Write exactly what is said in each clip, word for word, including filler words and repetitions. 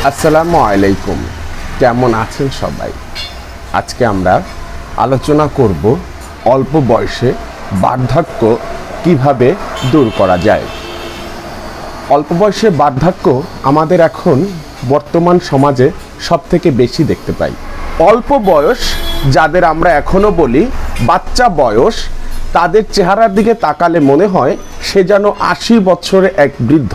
আসসালামু আলাইকুম। কেমন আছেন সবাই? আজকে আমরা আলোচনা করব অল্প বয়সে বার্ধক্য কিভাবে দূর করা যায়। অল্প বয়সে বার্ধক্য আমাদের এখন বর্তমান সমাজে সবথেকে বেশি দেখতে পাই। অল্প বয়স যাদের আমরা এখনো বলি বাচ্চা বয়স, তাদের চেহারার দিকে তাকালে মনে হয় সে যেন আশি বছরের এক বৃদ্ধ।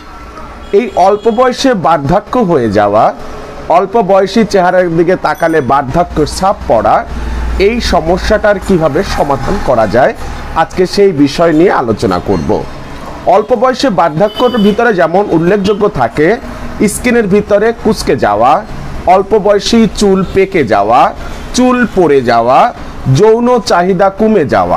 এই অল্প বয়সে বার্ধক্য হয়ে যাওয়া, অল্প বয়সী চেহারার দিকে তাকালে বার্ধক্যের ছাপ পড়া, এই সমস্যাটার কিভাবে সমাধান করা যায় আজকে সেই বিষয় নিয়ে আলোচনা করব। অল্প বয়সে বার্ধক্যর ভিতরে যেমন উল্লেখযোগ্য থাকে স্কিনের ভিতরে কুঁচকে যাওয়া, অল্প বয়সী চুল পেকে যাওয়া, চুল পড়ে যাওয়া, যৌন চাহিদা কমে যাওয়া।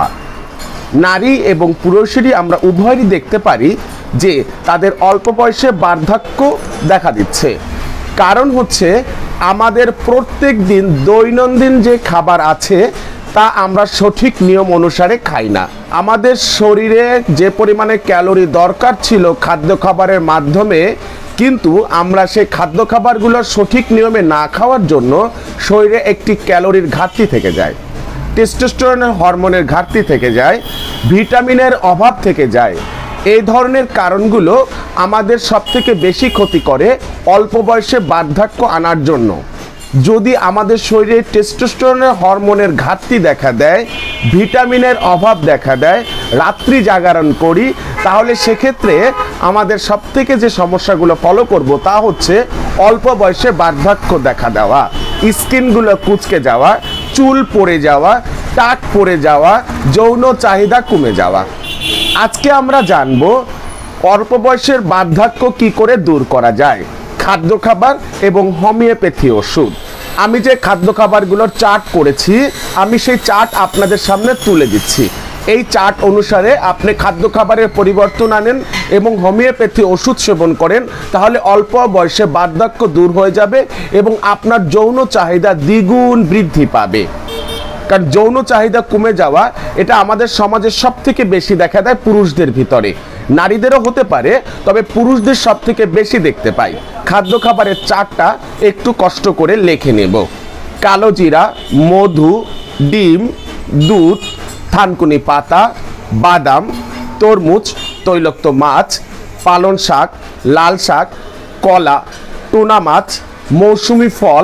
নারী এবং পুরুষেরই আমরা উভয়েরই দেখতে পারি যে তাদের অল্প বয়সে বার্ধক্য দেখা দিচ্ছে। কারণ হচ্ছে আমাদের প্রত্যেক দিন দৈনন্দিন যে খাবার আছে তা আমরা সঠিক নিয়ম অনুসারে খাই না। আমাদের শরীরে যে পরিমাণে ক্যালোরি দরকার ছিল খাদ্য খাবারের মাধ্যমে, কিন্তু আমরা সেই খাদ্য খাবারগুলো সঠিক নিয়মে না খাওয়ার জন্য শরীরে একটি ক্যালোরির ঘাটতি থেকে যায়, টেস্টোস্টেরনের হরমোনের ঘাটতি থেকে যায়, ভিটামিনের অভাব থেকে যায়। এই ধরনের কারণগুলো আমাদের সবথেকে বেশি ক্ষতি করে অল্প বয়সে বার্ধক্য আনার জন্য। যদি আমাদের শরীরে টেস্টোস্টেরনের হরমোনের ঘাটতি দেখা দেয়, ভিটামিনের অভাব দেখা দেয়, রাত্রি জাগরণ করি, তাহলে সেক্ষেত্রে আমাদের সবথেকে যে সমস্যাগুলো ফলো করব তা হচ্ছে অল্প বয়সে বার্ধক্য দেখা দেওয়া, স্কিনগুলো কুঁচকে যাওয়া, চুল পড়ে যাওয়া, টাক পড়ে যাওয়া, যৌন চাহিদা কমে যাওয়া। আজকে আমরা জানব অল্প বয়সের বার্ধক্য কি করে দূর করা যায়, খাদ্য খাবার এবং হোমিওপ্যাথি ওষুধ। আমি যে খাদ্য খাবারগুলোর চার্ট করেছি আমি সেই চার্ট আপনাদের সামনে তুলে দিচ্ছি। এই চার্ট অনুসারে আপনি খাদ্য খাবারের পরিবর্তন আনেন এবং হোমিওপ্যাথি ওষুধ সেবন করেন, তাহলে অল্প বয়সে বার্ধক্য দূর হয়ে যাবে এবং আপনার যৌন চাহিদা দ্বিগুণ বৃদ্ধি পাবে। কারণ যৌন চাহিদা কমে যাওয়া এটা আমাদের সমাজের সব থেকে বেশি দেখা দেয় পুরুষদের ভিতরে, নারীদেরও হতে পারে, তবে পুরুষদের সব থেকে বেশি দেখতে পাই। খাদ্য খাবারের চারটা একটু কষ্ট করে লিখে নেব। কালো জিরা, মধু, ডিম, দুধ, থানকুনি পাতা, বাদাম, তরমুজ, তৈলাক্ত মাছ, পালং শাক, লাল শাক, কলা, টুনা মাছ, মৌসুমি ফল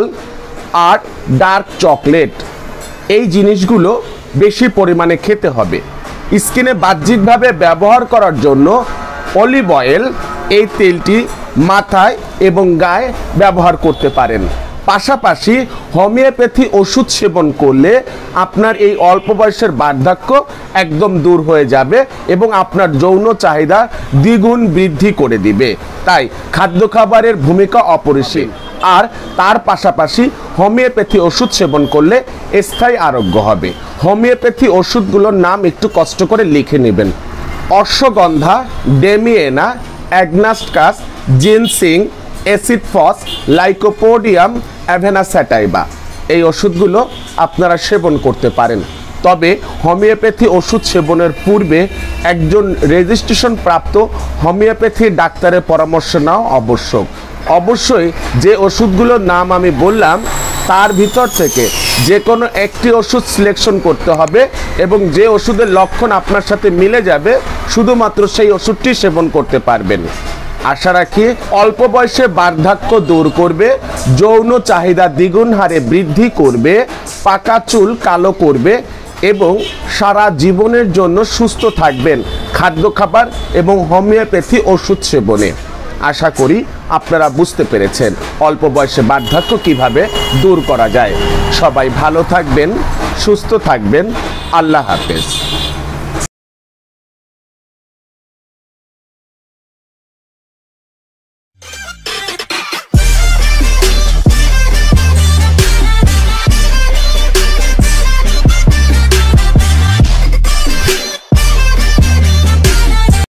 আর ডার্ক চকলেট। এই জিনিসগুলো বেশি পরিমাণে খেতে হবে। স্কিনে বাহ্যিকভাবে ব্যবহার করার জন্য অলিভ অয়েল, এই তেলটি মাথায় এবং গায়ে ব্যবহার করতে পারেন। পাশাপাশি হোমিওপ্যাথি ওষুধ সেবন করলে আপনার এই অল্প বয়সের বার্ধক্য একদম দূর হয়ে যাবে এবং আপনার যৌন চাহিদা দ্বিগুণ বৃদ্ধি করে দিবে। তাই খাদ্য খাবারের ভূমিকা অপরিসীম, আর তার পাশাপাশি হোমিওপ্যাথি ওষুধ সেবন করলে স্থায়ী আরোগ্য হবে। হোমিওপ্যাথি ওষুধগুলোর নাম একটু কষ্ট করে লিখে নেবেন। Ashwagandha, damiana, agnus castus, ginseng, acid phos, lycopodium, avena sativa. এই ওষুধগুলো আপনারা সেবন করতে পারেন। তবে হোমিওপ্যাথি ওষুধ সেবনের পূর্বে একজন রেজিস্ট্রেশন প্রাপ্ত হোমিওপ্যাথি ডাক্তারের পরামর্শ নেওয়া আবশ্যক। অবশ্যই যে ওষুধগুলোর নাম আমি বললাম তার ভিতর থেকে যে কোনো একটি ওষুধ সিলেকশন করতে হবে এবং যে ওষুধের লক্ষণ আপনার সাথে মিলে যাবে শুধুমাত্র সেই ওষুধটি সেবন করতে পারবেন। আশা রাখি অল্প বয়সে বার্ধক্য দূর করবে, যৌন চাহিদা দ্বিগুণ হারে বৃদ্ধি করবে, পাকা চুল কালো করবে এবং সারা জীবনের জন্য সুস্থ থাকবেন খাদ্য খাবার এবং হোমিওপ্যাথি ওষুধ সেবনে। আশা করি আপনারা বুঝতে পেরেছেন অল্প বয়সে বার্ধক্য কিভাবে দূর করা যায়। সবাই ভালো থাকবেন, সুস্থ থাকবেন। আল্লাহ হাফেজ।